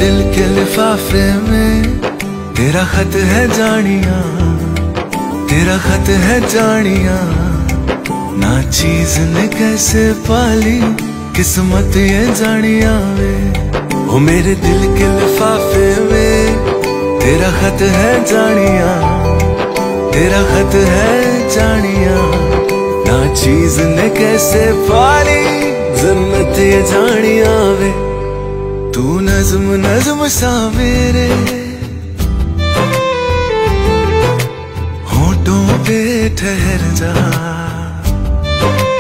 दिल के लिफाफे में तेरा खत है जानिया, तेरा खत है जानिया। ना चीज ने कैसे पाली किस्मत ये जानिया वे। ओ मेरे दिल के लिफाफे में तेरा खत है जानिया, तेरा खत है जानिया। ना चीज ने कैसे पाली जन्नत ये जानिया वे। तू नज़्म नज़्म सा मेरे होठों पे ठहर जा।